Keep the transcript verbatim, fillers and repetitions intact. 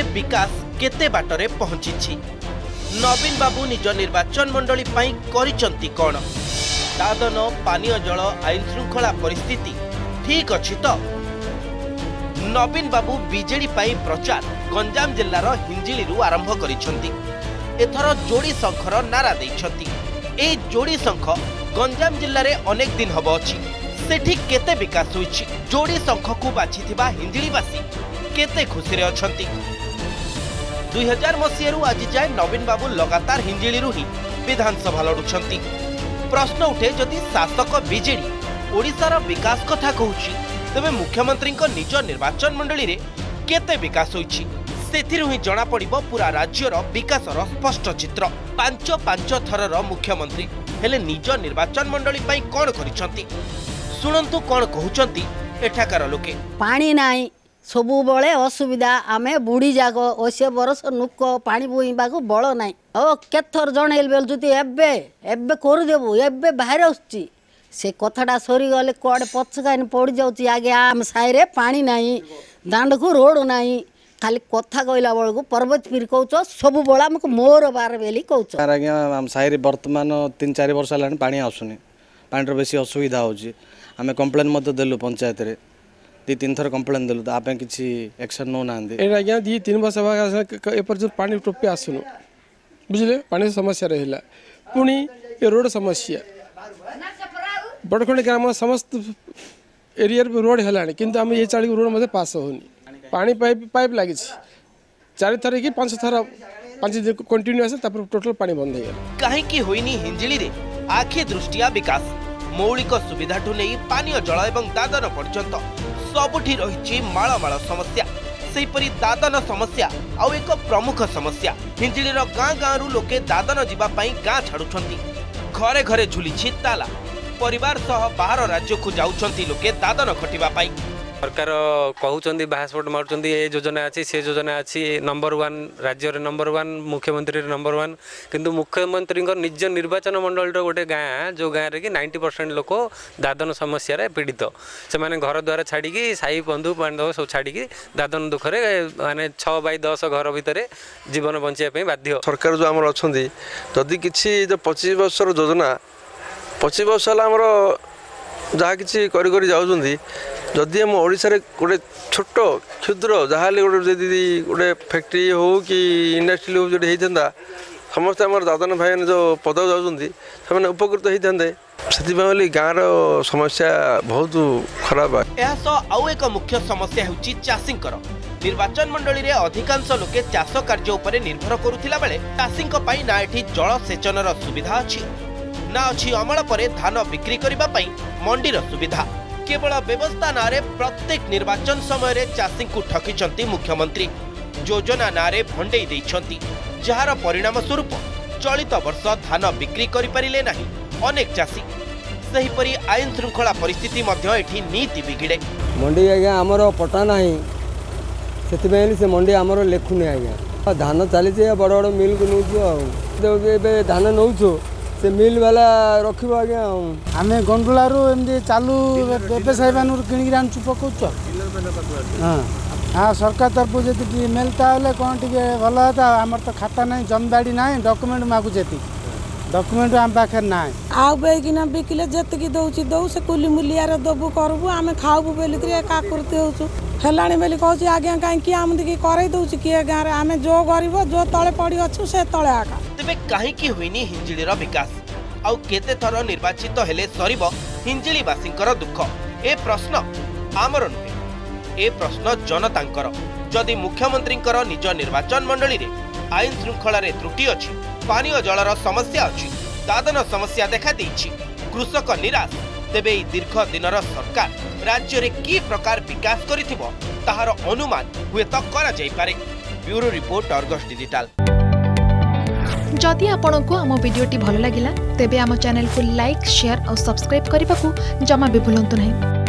विकास केते बाटरे पहुंची। नवीन बाबू निज निर्वाचन मंडली पाई करिसंती कोन? दादन पानीय जल आईन श्रृंखला परिस्थिति ठीक अछि तो? नवीन बाबू बीजेडी पाई प्रचार गंजाम जिल्लार हिंजिलीरू आरंभ करिसंती। एथर जोड़ी शंखर नारा देइछंती। ए जोड़ी शंख गंजाम जिल्ला रे अनेक दिन हब अछि। सेठी केते विकास होइछि? जोड़ी शंख को बाछिथिबा हिंजिलीवासी केते खुशी रे अछंती? दुई हजार मसीह आज जाए नवीन बाबू लगातार हिंजिलीरू ही विधानसभा लड़ुछंती। प्रश्न उठे जदि शासक बीजेडी ओडिशार विकास कथा कहूछि तबे मुख्यमंत्री निज निर्वाचन मंडली रे केते विकास होइछि सेथिरु ही जणा पड़िबो पूरा राज्यर विकासर स्पष्ट चित्र। पांच पांच थरर मुख्यमंत्री हेले निज निर्वाचन मंडली पाई कोन करिसंती सुनंतु कोन कहउचंती एठाकार लोके। पानी नाही सबु बळे असुविधा आमे बुढ़ी जाग ओसे बरस नुक पानी बोइबाको बळ नाही। ओ केथर जणेल बेल जुती एबे एबे कर देबो एबे बाहर आउची से कथाटा सरी गले कोडे पछकाइन पड़ी जाउची। आगे आम साइरे पानी नाही दांड को रोड नाही खाली कथा कहला बेल को पर्वत पीर कहउछ सबु बळ हमको मोर बार बेली कहउछ। आगे आम साइरे वर्तमान तीन चार वर्ष लानी पानी आसुनी पानी बेसी असुविधा होची। आमे कंप्लेन मत देलु पंचायत रे दी तीन थर कंप्लेन देलु तो आपे किछि एक्शन नो नांदे। ए आज्ञा दी तीन वर्ष ए पर्यंत पानी टोपे आसुनु बुझले पानी समस्या रहिला। पुणी ए रोड समस्या बड़खंड ग्राम समस्त एरिया रोड हेलानी किंतु हम ये चाली रोड मते पास होनी। पानी पाइप पाइप लागी चार थर कि पांच थर पांच दिन कंटिन्यूअस तापर टोटल पानी बंद हो गया। काहे की होइनी हिंजिली रे आखि दृष्टिया विकास मौलिक सुविधा ठु नहीं पानीय जल एवं दादन पर्यंत सबुठी रही मालमाल समस्या। सेपरी दादन समस्या आउ एक प्रमुख समस्या हिंजिलीर गाँ गाँव लोके दादन जीवा पाई गाँ छाड़ुछंती। घरे घरे झुलिछि ताला परिवार सह बाहर राज्य को जाउछंती लोके दादन खटिबा पाई। सरकार कहउछंती बासपोर्ट मारुछंती ए योजना अछि से योजना अछि नंबर वन राज्य रे नंबर वन मुख्यमंत्री रे नंबर वन किंतु मुख्यमंत्री निज निर्वाचन मंडल गोटे गाँ जो गाँव रे कि नाइंटी परसेंट लोक दादन समस्या रे पीड़ित से माने घर द्वार छाड़ी साई बंधु बांधव सब छाड़ी दादन दुखरे माने छह बाई दस घर भितर जीवन बंचाई बाध्य। सरकार जो आमर अच्छी जदि किसी जो पच्चीस वर्ष योजना पच्चीस वर्ष आमर जहाँ कि करी जाऊँगी जदि आम ओडिशा रे गोटे छोट क्षुद्र जहाँ गोटे गोटे फैक्ट्री हो कि इंडस्ट्री हो जो होता समस्त आम दादन भाई जो पद जाऊँगी से उपकृत होते से गाँव समस्या बहुत खराब है। आउ एक मुख्य समस्या होची चाषींकर निर्वाचन मंडली रे अधिकांश लोके चाष कार्य उपरे निर्भर करुथिला बेले चाषींक पई ना एठी जल सेचनर सुविधा अछि ना अछि अमल परे धान बिक्री करिबा पई मंडीर सुविधा। केवल व्यवस्था नारे प्रत्येक निर्वाचन समय रे चाषी को ठकिचंती मुख्यमंत्री योजना नारे भंडेई देइछंती जहार परिणाम स्वरूप चलित वर्ष धान बिक्री करि परिले नाही अनेक चाषी। सेहिपरि आईन श्रृंखला परिस्थिति मध्य एठी नीति बिगिड़े। मंडी आज्ञा आमर पटा नाही सेतिबेली से मंडी आमर लेखुनी आज्ञा धान चली बड़ बड़ मिल को नौ धान नौ से मिल वाला रखिबो आज्ञा आमे गंडुलारू एमदी चालू व्यवसाय बानूर किणी आनचु पकाउछ। हां हां सरकार तरफ जति मिलता हले कोन टिके भलो होता। हमर तो खाता नहीं जमीदारी नहीं डॉक्यूमेंट मागु जेति डॉक्यूमेंट हम पाखे नाही आउ बेगिना बिकिले जतकी दउची दउ से कुली मुलियार दबु करबु आमे खाउबु बेली करे का करते होछु हेलाणी बेली कहूची आज्ञा काई कि आम दिकी करै दउची कि गाँ रे आमे जो गरीब जो तळे पड़ी अछु से तळे आका। तबे काहे की होइनी हिंजिलीर विकास आउ केते थर निर्वाचित हेले सरीब हिंजिलीवासींकर दुख ए प्रश्न आमर नुहे ए प्रश्न जनतांकर। जदि मुख्यमंत्रींकर निज निर्वाचन मंडली रे आईन श्रृंखला रे त्रुटि अछि पानीय जलर समस्या अछि दादन समस्या देखा देइछि कृषक निराश तेबे दीर्घ दिनर सरकार राज्य रे की प्रकार विकास करिथिबो ताहार अनुमान हुए तो करा जाई पारे। Bureau report Argus digital. जदि आपंक आम भिडी भल लगा तेब आम चैनल को लाइक शेयर और सब्सक्राइब करने को जमा भी भूलु नहीं।